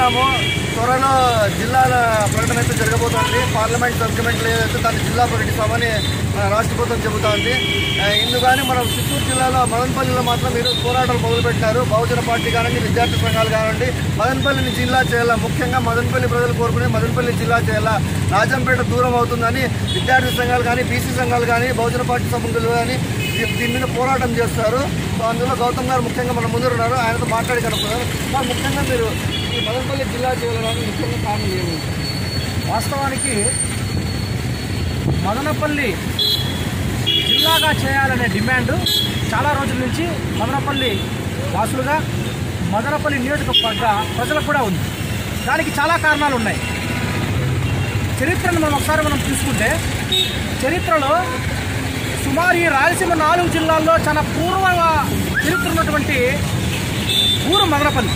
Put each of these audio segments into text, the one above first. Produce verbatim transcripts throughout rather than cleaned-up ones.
చూస్తున్నాము. త్వరలో జిల్లాల ప్రకటన అయితే జరగబోతోంది. పార్లమెంట్ సబ్ కమిటీలో ఏదైతే దాన్ని జిల్లా ప్రకటిస్తామని రాష్ట్ర ప్రభుత్వం చెబుతోంది. ఇందుకని మనం చిత్తూరు జిల్లాలో మదనపల్లిలో మాత్రం ఈరోజు పోరాటాలు మొదలుపెట్టినారు. బహుజన పార్టీ కానివ్వండి, విద్యార్థి సంఘాలు కానివ్వండి, మదనపల్లిని జిల్లా చేయాలా, ముఖ్యంగా మదనపల్లి ప్రజలు కోరుకునే మదనపల్లి జిల్లా చేయాలా, రాజంపేట దూరం అవుతుందని విద్యార్థి సంఘాలు కానీ, బీసీ సంఘాలు కానీ, బహుజన పార్టీ సభ్యులు కానీ దీని మీద పోరాటం చేస్తారు. సో అందులో గౌతమ్ గారు ముఖ్యంగా మన ముందు ఉన్నారు. ఆయనతో మాట్లాడి కనుక్కున్నారు. సార్, ముఖ్యంగా మీరు ఈ మదనపల్లి జిల్లా చేయాలని ముఖ్యంగా కారణం ఏమి? వాస్తవానికి మదనపల్లి జిల్లాగా చేయాలనే డిమాండ్ చాలా రోజుల నుంచి మదనపల్లి వాసులుగా, మదనపల్లి నియోజకవర్గ ప్రజలకు కూడా ఉంది. దానికి చాలా కారణాలు ఉన్నాయి. చరిత్రను మనం ఒకసారి మనం చూసుకుంటే, చరిత్రలో సుమారు ఈ రాయలసీమ నాలుగు జిల్లాల్లో చాలా పూర్వ చరిత్ర ఉన్నటువంటి ఊరు మదనపల్లి.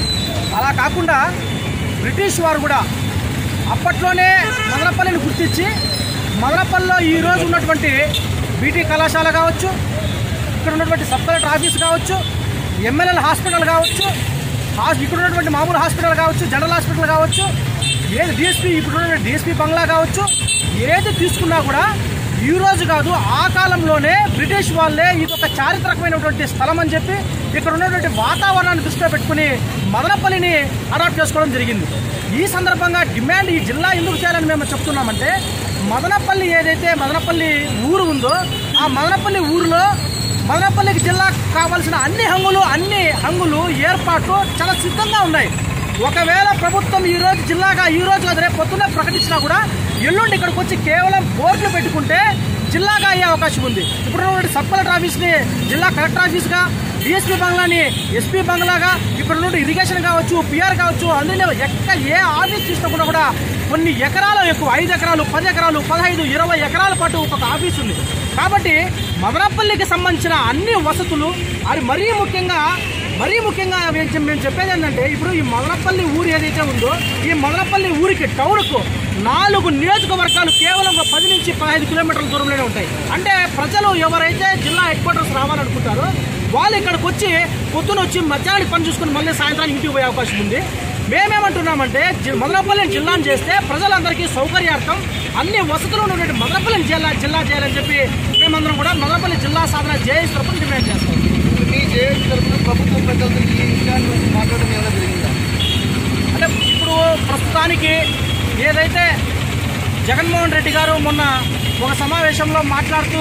అలా కాకుండా బ్రిటిష్ వారు కూడా అప్పట్లోనే మదనపల్లిని గుర్తించి మదనపల్లిలో ఈరోజు ఉన్నటువంటి బీటీ కళాశాల కావచ్చు, ఇక్కడ ఉన్నటువంటి సబ్ కలెక్టర్ ఆఫీస్ కావచ్చు, ఎమ్మెల్యేల హాస్పిటల్ కావచ్చు, ఇక్కడ ఉన్నటువంటి మామూలు హాస్పిటల్ కావచ్చు, జనరల్ హాస్పిటల్ కావచ్చు, ఏది డిఎస్పీ ఇప్పుడు ఉన్నటువంటి డిఎస్పీ బంగ్లా కావచ్చు, ఏది తీసుకున్నా కూడా ఈ రోజు కాదు, ఆ కాలంలోనే బ్రిటిష్ వాళ్ళే ఇది ఒక చారిత్రకమైనటువంటి స్థలం అని చెప్పి ఇక్కడ ఉన్నటువంటి వాతావరణాన్ని దృష్టిలో పెట్టుకుని మదనపల్లిని అడాప్ట్ చేసుకోవడం జరిగింది. ఈ సందర్భంగా డిమాండ్ ఈ జిల్లా ఎందుకు చేయాలని మేము చెప్తున్నామంటే, మదనపల్లి ఏదైతే మదనపల్లి ఊరు ఉందో ఆ మదనపల్లి ఊరిలో మదనపల్లికి జిల్లా కావాల్సిన అన్ని హంగులు అన్ని హంగులు ఏర్పాట్లు చాలా సిద్ధంగా ఉన్నాయి. ఒకవేళ ప్రభుత్వం ఈ రోజు జిల్లాగా ఈ రోజు రేపు పొద్దున్నే ప్రకటించినా కూడా ఎల్లుండి ఇక్కడికి వచ్చి కేవలం బోర్డులు పెట్టుకుంటే జిల్లాగా అయ్యే అవకాశం ఉంది. ఇప్పుడు ఉన్నటువంటి సబ్ కలెక్టర్ ఆఫీస్ని జిల్లా కలెక్టర్ ఆఫీస్గా, డిఎస్పీ బంగ్లాని ఎస్పీ బంగ్లాగా, ఇక్కడ నుండి ఇరిగేషన్ కావచ్చు, పిఆర్ కావచ్చు, అందులో ఎక్కడ ఏ ఆఫీస్ తీసుకున్నా కూడా కొన్ని ఎకరాలు ఎక్కువ, ఐదు ఎకరాలు పది ఎకరాలు పదహైదు ఇరవై ఎకరాల పాటు ఒక్కొక్క ఆఫీస్ ఉంది. కాబట్టి మదనపల్లికి సంబంధించిన అన్ని వసతులు అది మరీ ముఖ్యంగా మరీ ముఖ్యంగా మేము చెప్పేది ఏంటంటే, ఇప్పుడు ఈ మదనపల్లి ఊరు ఏదైతే ఉందో ఈ మదనపల్లి ఊరికి టౌన్కు నాలుగు నియోజకవర్గాలు కేవలం ఒక పది నుంచి పదహైదు కిలోమీటర్ల దూరంలోనే ఉంటాయి. అంటే ప్రజలు ఎవరైతే జిల్లా హెడ్ క్వార్టర్స్ రావాలనుకుంటారో వాళ్ళు ఇక్కడికి వచ్చి పొద్దున వచ్చి మధ్యాహ్నానికి పని చూసుకుని మళ్ళీ సాయంత్రానికి ఇంటికి పోయే అవకాశం ఉంది. మేమేమంటున్నామంటే, మదనపల్లిని జిల్లాను చేస్తే ప్రజలందరికీ సౌకర్యార్థం అన్ని వసతులు ఉన్నటువంటి మదనపల్లిని జిల్లా జిల్లా చేయాలని చెప్పి మేమందరం కూడా మదనపల్లి జిల్లా సాధన జేఏసీ తరఫున డిమాండ్ చేస్తాం. మీ జేఏసీ తరఫున ప్రభుత్వం పెద్దలతో ఈ విషయాన్ని గురించి మాట్లాడడం ఏమైనా జరిగిందా? అంటే ఇప్పుడు ప్రస్తుతానికి ఏదైతే జగన్మోహన్ రెడ్డి గారు మొన్న ఒక సమావేశంలో మాట్లాడుతూ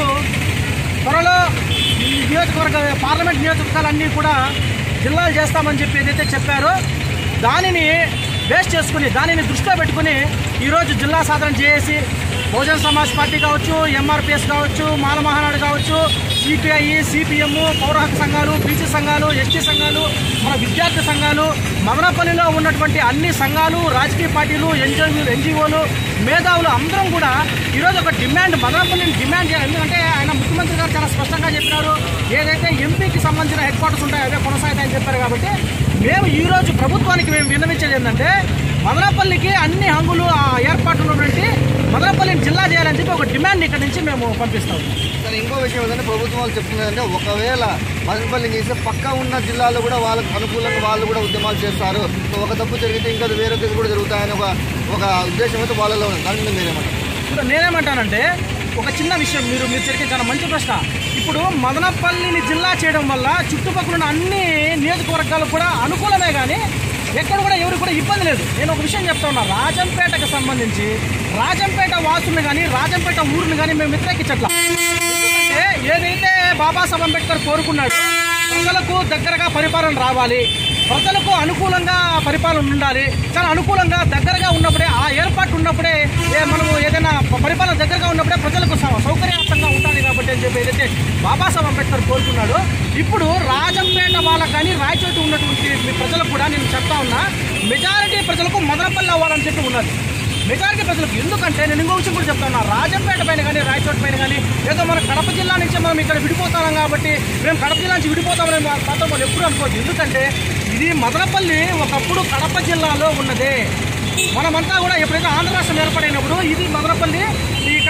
త్వరలో ఈ నియోజకవర్గ పార్లమెంట్ నియోజకవర్గాలన్నీ కూడా జిల్లాలు చేస్తామని చెప్పి ఏదైతే చెప్పారో దానిని బేస్ చేసుకుని దానిని దృష్టిలో పెట్టుకుని ఈరోజు జిల్లా సాధన చేసి బహుజన సమాజ్ పార్టీ కావచ్చు, ఎంఆర్పిఎస్ కావచ్చు, మాల మహానాడు కావచ్చు, సిపిఐ, సిపిఎం, పౌర హక్కు సంఘాలు, బీసీ సంఘాలు, ఎస్టీ సంఘాలు, మన విద్యార్థి సంఘాలు, మదనపల్లిలో ఉన్నటువంటి అన్ని సంఘాలు, రాజకీయ పార్టీలు, ఎన్జిఓలు ఎన్జిఓలు మేధావులు అందరం కూడా ఈరోజు ఒక డిమాండ్ మదనపల్లిని డిమాండ్ చేయాలి. ఎందుకంటే ఆయన ముఖ్యమంత్రి గారు చాలా స్పష్టంగా చెప్పినారు, ఏదైతే ఎంపీకి సంబంధించిన హెడ్ క్వార్టర్స్ ఉంటాయో అవే కొనసాగుతాయని చెప్పారు. కాబట్టి మేము ఈరోజు ప్రభుత్వానికి మేము విన్నవించేది ఏంటంటే, మదనపల్లికి అన్ని హంగులు ఏర్పాట్లు ఉన్నటువంటి మదనపల్లిని జిల్లా చేయాలని చెప్పి ఒక డిమాండ్ ఇక్కడ నుంచి మేము పంపిస్తాం. సరే, ఇంకో విషయం ఏంటంటే ప్రభుత్వం వాళ్ళు చెప్తున్నదంటే, ఒకవేళ మదనపల్లి చేస్తే పక్క ఉన్న జిల్లాలో కూడా వాళ్ళకు అనుకూలంగా వాళ్ళు కూడా ఉద్యమాలు చేస్తారు. ఒక తప్పు జరిగితే ఇంకా వేరే దగ్గర కూడా జరుగుతాయని ఒక ఒక ఉద్దేశం అయితే వాళ్ళలో ఉంది. దాని మీద మీరేమంటారు? ఇప్పుడు నేనేమంటానంటే, ఒక చిన్న విషయం మీరు మీరు జరిగే చాలా మంచి ప్రశ్న. ఇప్పుడు మదనపల్లిని జిల్లా చేయడం వల్ల చుట్టుపక్కల ఉన్న అన్ని నియోజకవర్గాలకు కూడా అనుకూలమే, కానీ ఎక్కడ కూడా ఎవరికి కూడా ఇబ్బంది లేదు. నేను ఒక విషయం చెప్తా ఉన్నా, రాజంపేటకు సంబంధించి రాజంపేట వాసుల్ని కానీ రాజంపేట ఊరిని కానీ మేము వ్యతిరేకించట్లా. ఎందుకంటే ఏదైతే బాబాసాహెబ్ అంబేద్కర్ కోరుకున్నాడో ప్రజలకు దగ్గరగా పరిపాలన రావాలి, ప్రజలకు అనుకూలంగా పరిపాలన ఉండాలి, చాలా అనుకూలంగా దగ్గరగా ఉన్నప్పుడే ఆ ఏర్పాటు ఉన్నప్పుడే మనము ఏదైనా పరిపాలన దగ్గరగా ఉన్నప్పుడే ప్రజలకు సౌకర్యవంతంగా ఉండాలి. కాబట్టి అని చెప్పి ఏదైతే బాబాసాహెబ్ అంబేద్కర్ కోరుకున్నాడో ఇప్పుడు రాజంపేట వాళ్ళకు కానీ రాయచోటి ఉన్నటువంటి ప్రజలకు కూడా నేను చెప్తా ఉన్నా, మెజారిటీ ప్రజలకు మదనపల్లి అవ్వాలని చెప్పి ఉన్నది మెజారిటీ ప్రజలకు. ఎందుకంటే నేను ఇంకో విషయం కూడా చెప్తా ఉన్నా, రాజంపేట పైన కానీ రాయచోటి పైన కానీ ఏదో మన కడప జిల్లా నుంచి మనం ఇక్కడ విడిపోతాం కాబట్టి మేము కడప జిల్లా నుంచి విడిపోతామని మాత్రం మనం ఎప్పుడు అనుకోవద్దు. ఎందుకంటే ఇది మదనపల్లి ఒకప్పుడు కడప జిల్లాలో ఉన్నదే. మనమంతా కూడా ఎప్పుడైతే ఆంధ్ర రాష్ట్రం ఏర్పడినప్పుడు ఇది మదనపల్లి ఇక్కడ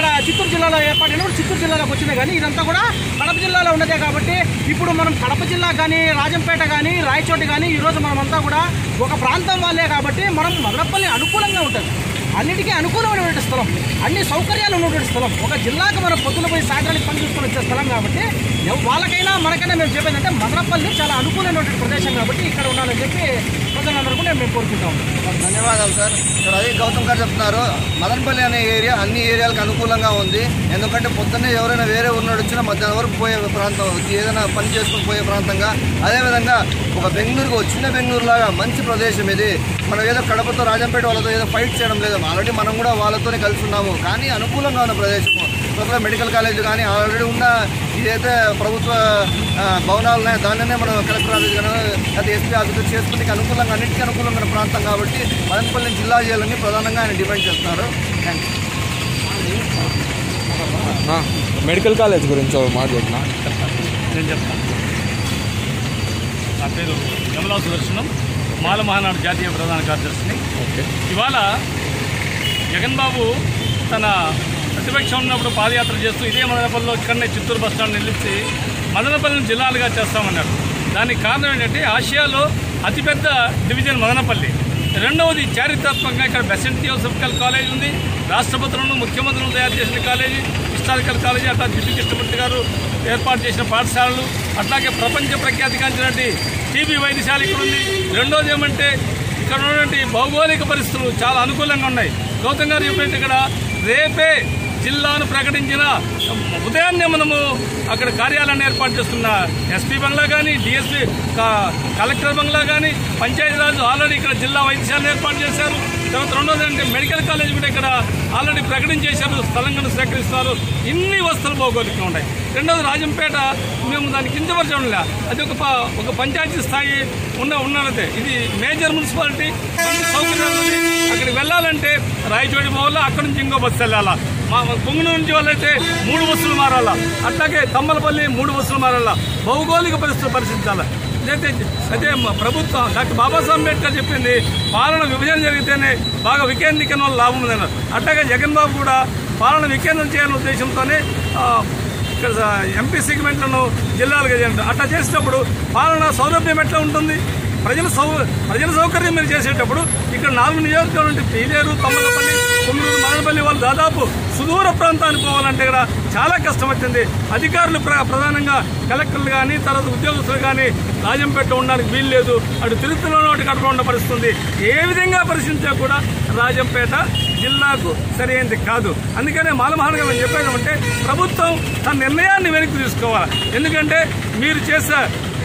చిత్తూరు జిల్లాలో ఏర్పాటైనప్పుడు చిత్తూరు జిల్లాలోకి వచ్చినాయి. కానీ ఇదంతా కూడా కడప జిల్లాలో ఉన్నదే కాబట్టి ఇప్పుడు మనం కడప జిల్లా కానీ రాజంపేట కానీ రాయచోటి కానీ ఈరోజు మనమంతా కూడా ఒక ప్రాంతం వాళ్ళే కాబట్టి మనం మదనపల్లి అనుకూలంగా ఉంటుంది. అన్నిటికీ అనుకూలమైనటువంటి స్థలం, అన్ని సౌకర్యాలు ఉన్నటువంటి స్థలం, ఒక జిల్లాకు మనం పొద్దున పోయి సాయంత్రానికి పని చూసుకొని వచ్చే స్థలం కాబట్టి వాళ్ళకైనా మనకైనా మేము చెప్పేదంటే మదనపల్లి చాలా అనుకూలమైనటువంటి ప్రదేశం కాబట్టి ఇక్కడ ఉండాలని చెప్పి ప్రజలందరూ కూడా మేము కోరుకుంటాం. ధన్యవాదాలు సార్. సార్ అదే గౌతమ్ గారు చెప్తున్నారు, మదనపల్లి అనే ఏరియా అన్ని ఏరియాలకు అనుకూలంగా ఉంది. ఎందుకంటే పొద్దున్నే ఎవరైనా వేరే ఊరు వచ్చినా మధ్యాహ్నం వరకు పోయే ప్రాంతం, ఏదైనా పని చేసుకుని పోయే ప్రాంతంగా, అదేవిధంగా ఒక బెంగళూరుకు చిన్న బెంగళూరు లాగా మంచి ప్రదేశం ఇది. మనం ఏదో కడపతో రాజంపేట వాళ్ళతో ఏదో ఫైట్ చేయడం లేదు, ఆల్రెడీ మనం కూడా వాళ్ళతోనే కలిసి ఉన్నాము. కానీ అనుకూలంగా ఉన్న ప్రదేశము కొత్తగా మెడికల్ కాలేజ్ కానీ ఆల్రెడీ ఉన్న ఏదైతే ప్రభుత్వ భవనాలు ఉన్నాయో దానినే మనం కలెక్టర్ ఆఫీస్ కానీ లేదా ఎస్పీ ఆఫీస్ చేసుకుని అనుకూలంగా అన్నింటికీ అనుకూలంగా ఉన్న ప్రాంతం కాబట్టి మదనపల్లిని జిల్లా చేయాలని ప్రధానంగా ఆయన డిమాండ్ చేస్తున్నారు. మెడికల్ కాలేజ్ గురించి మాట్లాడుతున్నా నేను చెప్తాను. నా పేరు యమలా సుదర్శనం, మాల మహానాడు జాతీయ ప్రధాన కార్యదర్శిని. ఇవాళ జగన్ బాబు తన ప్రతిపక్షం ఉన్నప్పుడు పాదయాత్ర చేస్తూ ఇదే మదనపల్లిలో ఇక్కడనే చిత్తూరు బస్టాండ్ నిలిచి మదనపల్లిని జిల్లాలుగా చేస్తామన్నారు. దానికి కారణం ఏంటంటే ఆసియాలో అతిపెద్ద డివిజన్ మదనపల్లి, రెండవది చారిత్రాత్మకంగా ఇక్కడ బెసెంట్ థియోసఫికల్ కాలేజ్ ఉంది, రాష్ట్రపతులను ముఖ్యమంత్రులను తయారు చేసిన కాలేజీ, హిస్టారికల్ కాలేజీ, అట్లా జిడ్డు కృష్ణమూర్తి గారు ఏర్పాటు చేసిన పాఠశాలలు, అట్లాగే ప్రపంచ ప్రఖ్యాతిగాంచినటువంటి టీబీ వైద్యశాల ఇక్కడ ఉంది. రెండోది ఏమంటే ఇక్కడ ఉన్నటువంటి భౌగోళిక పరిస్థితులు చాలా అనుకూలంగా ఉన్నాయి. గౌతమ్ గారు చెప్పినట్టు ఇక్కడ రేపే జిల్లాను ప్రకటించిన ఉదయాన్నే మనము అక్కడ కార్యాలయాన్ని ఏర్పాటు చేస్తున్న ఎస్పీ బంగ్లా కానీ డిఎస్పీ కలెక్టర్ బంగ్లా కానీ పంచాయతీరాజ్ ఆల్రెడీ ఇక్కడ జిల్లా వైద్యశాలను ఏర్పాటు చేశారు. తర్వాత రెండోది అంటే మెడికల్ కాలేజ్ కూడా ఇక్కడ ఆల్రెడీ ప్రకటించేశారు, స్థలంగా సేకరిస్తారు. ఇన్ని వస్తువులు భౌగోళికంగా ఉన్నాయి. రెండోది రాజంపేట మేము దాన్ని కించపరచడం లే, అది ఒక ఒక పంచాయతీ స్థాయి ఉన్న ఉన్నదే. ఇది మేజర్ మున్సిపాలిటీ, సౌకర్యాలు ఉంది. అక్కడికి వెళ్ళాలంటే రాయచోటి పోవాలా, అక్కడి నుంచి ఇంకో బస్సు వెళ్ళాలా. మా పొంగునూరు నుంచి వాళ్ళైతే మూడు బస్సులు మారాలా, అట్లాగే తమ్మలపల్లి మూడు బస్సులు మారాలా. భౌగోళిక పరిస్థితులు పరిశీలించాలా. అయితే అదే ప్రభుత్వం డాక్టర్ బాబాసాహెబ్ అంబేద్కర్ చెప్పింది, పాలన విభజన జరిగితేనే బాగా వికేంద్రీకరణ వల్ల లాభం ఉందన్నారు. అట్లాగే జగన్ బాబు కూడా పాలన వికేంద్రం చేయాలనే ఉద్దేశంతోనే ఇక్కడ ఎంపీ సెగ్మెంట్లను జిల్లాలుగా చేయండి. అట్లా చేసేటప్పుడు పాలన సౌలభ్యం ఎట్లా ఉంటుంది, ప్రజల సౌ ప్రజల సౌకర్యం మీరు చేసేటప్పుడు ఇక్కడ నాలుగు నియోజకవర్గాలు ఉంటే పీలేరు, తమ్మలపల్లి, కొమ్మూరు, మదనపల్లి వాళ్ళు దాదాపు సుదూర ప్రాంతానికి పోవాలంటే ఇక్కడ చాలా కష్టం వచ్చింది. అధికారులు ప్రధానంగా కలెక్టర్లు కానీ తర్వాత ఉద్యోగస్తులు కానీ రాజంపేట ఉండడానికి వీలు లేదు. అటు తిరుపతిలో ఒకటి కడప ఉండ పరిస్థితుంది. ఏ విధంగా పరిశీలించా కూడా రాజంపేట జిల్లాకు సరైనది కాదు. అందుకనే మాలమహానగా మేము చెప్పేదామంటే ప్రభుత్వం తన నిర్ణయాన్ని వెనక్కి తీసుకోవాలి. ఎందుకంటే మీరు చేసే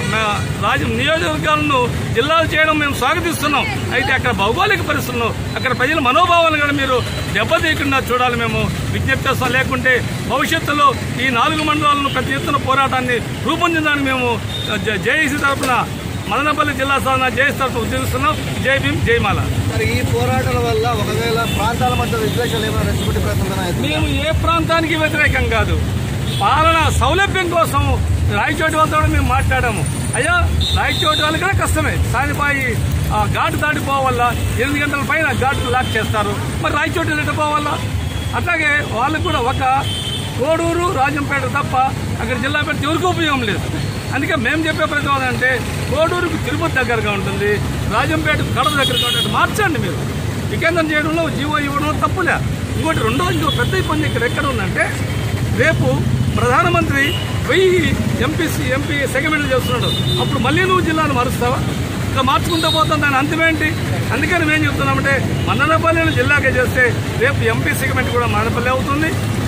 రాజ నియోజకవర్గాలను జిల్లాలు చేయడం మేము స్వాగతిస్తున్నాం. అయితే అక్కడ భౌగోళిక పరిస్థితులను, అక్కడ ప్రజల మనోభావాలను కూడా మీరు దెబ్బతీయకుండా చూడాలి. మేము విజ్ఞప్తి చేస్తాం. లేకుంటే భవిష్యత్తులో ఈ నాలుగు మండలాలను పెద్ద ఎత్తున పోరాటాన్ని రూపొందించడానికి మేము జేఏసీ తరఫున మదనపల్లి జిల్లా సాధన జేఏసీ తరఫున ఉద్యోగిస్తున్నాం. జై భీమ్, జై మాల. మరి ఈ పోరాటాల వల్ల ఒకవేళ ప్రాంతాల మధ్య విద్వేషాలు ఏమైనా రెచ్చగొట్టే ప్రయత్నం? మేము ఏ ప్రాంతానికి వ్యతిరేకం కాదు, పాలన సౌలభ్యం కోసం రాయచోటి వాళ్ళతో మేము మాట్లాడాము. అయ్యా రాయచోటి వాళ్ళు కూడా కష్టమే, సానిపాయి ఘాటు దాటిపోవాలా, ఎనిమిది గంటల పైన ఘాటు లాక్ చేస్తారు. మరి రాయచోటి వెళ్ళిపోవాలా. అట్లాగే వాళ్ళకు కూడా ఒక కోడూరు, రాజంపేట తప్ప అక్కడ జిల్లా పెడితే ఎవరికి ఉపయోగం లేదు. అందుకే మేము చెప్పే ప్రతిపాదన అంటే కోడూరుకు తిరుపతి దగ్గరగా ఉంటుంది, రాజంపేటకు కడప దగ్గరగా ఉంటుంది. మార్చండి మీరు. వికేంద్రం చేయడంలో జీవో ఇవ్వడం తప్పులే. ఇంకోటి రెండో ఇంకో పెద్ద ఇబ్బంది ఇక్కడ ఎక్కడ ఉందంటే, రేపు ప్రధానమంత్రి వెయ్యి ఎంపీసీ ఎంపీ సెగ్మెంట్లు చేస్తున్నాడు. అప్పుడు మళ్ళీ నువ్వు జిల్లాను మారుస్తావా? ఇంకా మార్చుకుంటూ పోతాం, దాని అంతమేంటి? అందుకని మేము చెప్తున్నామంటే మదనపల్లిని జిల్లాకే చేస్తే రేపు ఎంపీ సెగ్మెంట్ కూడా మదనపల్లి అవుతుంది.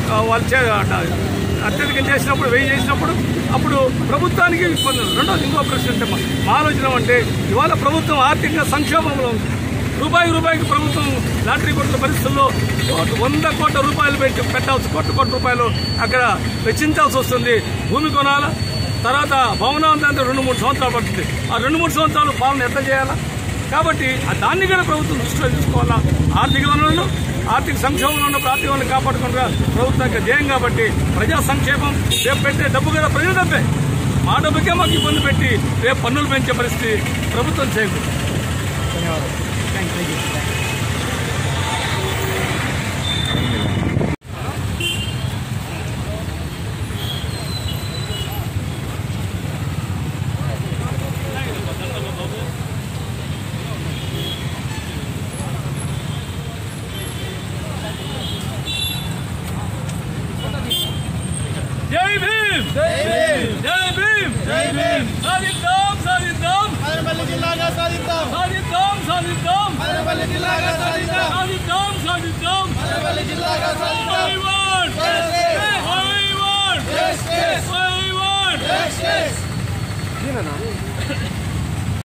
వాళ్ళు అత్యధికం చేసినప్పుడు, వెయ్యి చేసినప్పుడు అప్పుడు ప్రభుత్వానికి ఇబ్బందులు. రెండోది ఇంకో ప్రశ్న అంటే మా ఆలోచన అంటే ఇవాళ ప్రభుత్వం ఆర్థికంగా సంక్షోభంలో ఉంది. రూపాయి రూపాయికి ప్రభుత్వం లాటరీ కొట్టిన పరిస్థితుల్లో వంద కోట్ల రూపాయలు పెట్టి పెట్టాల్సి కోట్ల కోట్ల రూపాయలు అక్కడ వెచ్చించాల్సి వస్తుంది. భూమి కొనాలా, తర్వాత భవనాంతా రెండు మూడు సంవత్సరాలు పడుతుంది. ఆ రెండు మూడు సంవత్సరాలు పాలన ఎట్లా చేయాలా? కాబట్టి దాన్ని కూడా ప్రభుత్వం దృష్టిలో తీసుకోవాలా. ఆర్థిక వనరులను, ఆర్థిక సంక్షోభంలో ఉన్నప్పుడు ఆర్థిక వనరులు కాపాడుకుంటా ప్రభుత్వం ధ్యేయం. కాబట్టి ప్రజా సంక్షేమం, రేపు పెట్టే డబ్బు కదా ప్రజల డబ్బే. మా డబ్బుకే మాకు ఇబ్బంది పెట్టి రేపు పన్నులు పెంచే పరిస్థితి ప్రభుత్వం చేయకూడదు. ధన్యవాదాలు. Thank you. సాధిద్దాం సాధిద్దాం I want I want I want